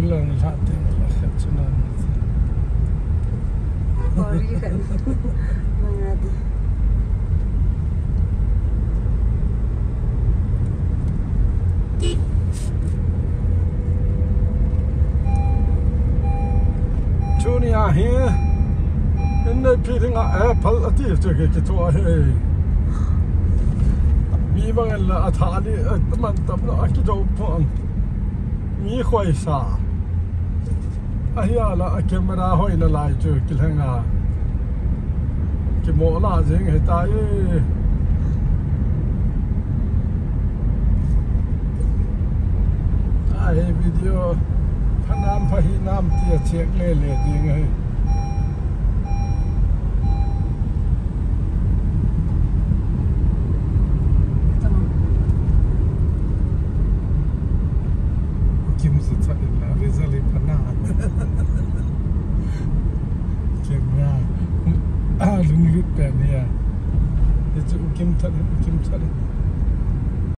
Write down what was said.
lang natin lakad sa namin. Korean. Mga di. Junior here. Hindi pili nga Apple at ito kito ay. Mi mga la atali at mantam na akito po. Mi khoy sa. Ahiala camera hoy na lai chu kilhanga. Ki mo la jing hetai. Ai video Panam pahinam tia cek lele ding ai. Kim se tadi la rezali panam. Kamera. Lung lut pe ni ya. Itu kim tadi.